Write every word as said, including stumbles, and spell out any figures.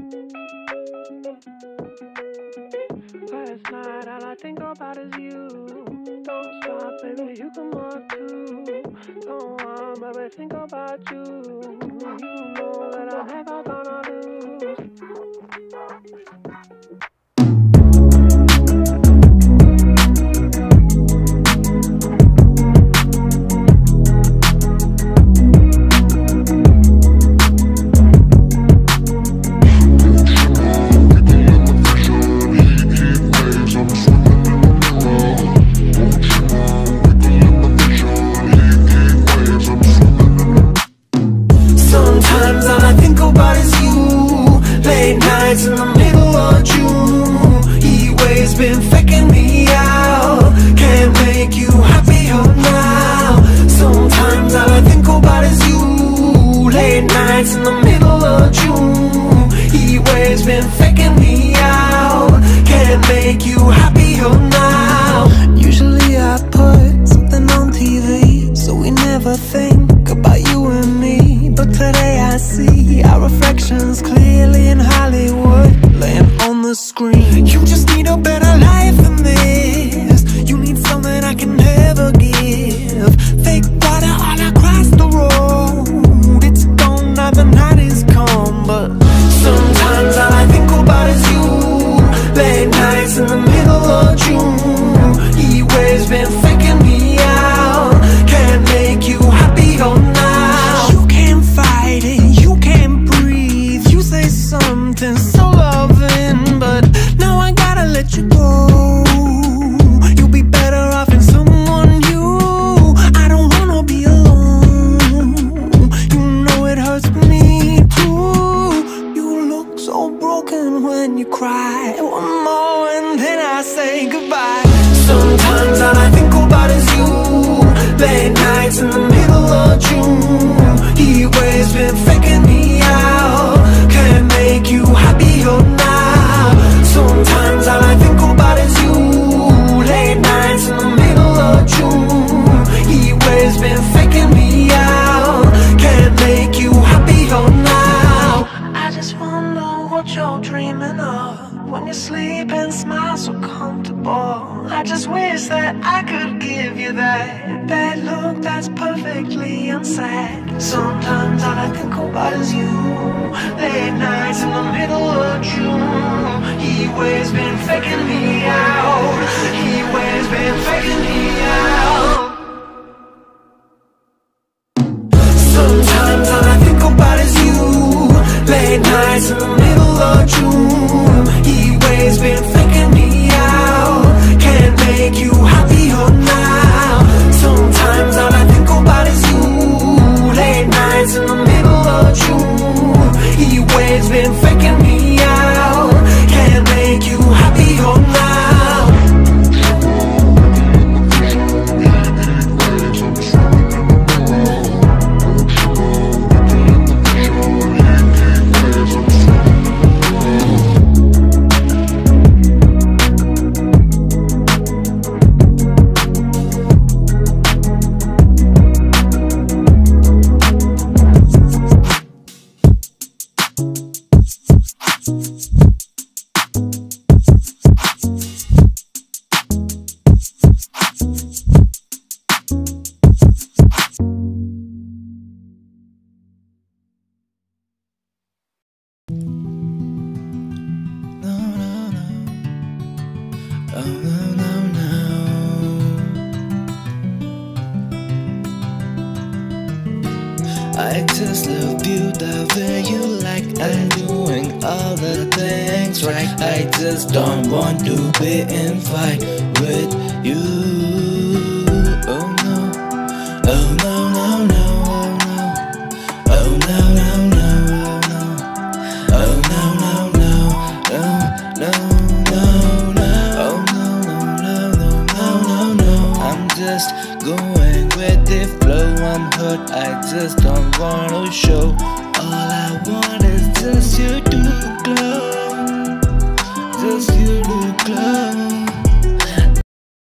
Last night all I think about is you. Don't stop, baby, you come up too. Don't want, baby, think about you. You know that I'm never gonna lose. Sometimes all I think about is you. Late nights in the middle of June. Heat waves been faking me out. Can't make you happier now. Sometimes all I think about is you. Late nights in the middle of June. Heat waves been faking me out. Can't make you happier now. Usually I put something on T V, so we never think about you and me. But today I see our reflections clearly in Hollywood, laying on the screen. You just need a better life than this. You need something I can never give. Fake water all across the road. It's gone now, the night is come. But sometimes all I think about is you. Late nights in the middle of June. Heat waves been faking me out. Can't make you happier now. You can't fight it, you can't breathe. You say something so loving, but now I gotta let you go. You'll be better off in someone new. I don't wanna be alone. You know it hurts me too. You look so broken when you cry. One more and then I say goodbye. Sometimes all I think about is you. Late nights in the middle of June. Heat waves been faking me out. Can't make you happier now. Sometimes all I think about is you. Late nights in the middle of June. Heat waves been faking me out. Can't make you happier now. I just wonder what you're dreaming of when you sleep and smile so comfortable. I just wish that I could give you that that look that's perfectly unsaid. Sometimes all I think about is you. Late nights in the middle of June. Heat waves been faking me out. Heat waves been faking me out. Sometimes all I think about is you. Late nights in the middle of June. Heat waves been faking me out. Can't make you happier now. Sometimes all I think about is you. Late nights in the middle of June. Heat waves been faking me out. Can't make you happier now. I just love you the way you like. I'm doing all the things right. I just don't want to be in fight with you. Oh no, oh no, no, no, oh no, oh no, no, no, oh no, no, no, no, no, no, no, oh no, no, no, no, no, no. I'm just going with the flow. I'm hurt, I just don't wanna show. All I want is just you to glow, just you to glow.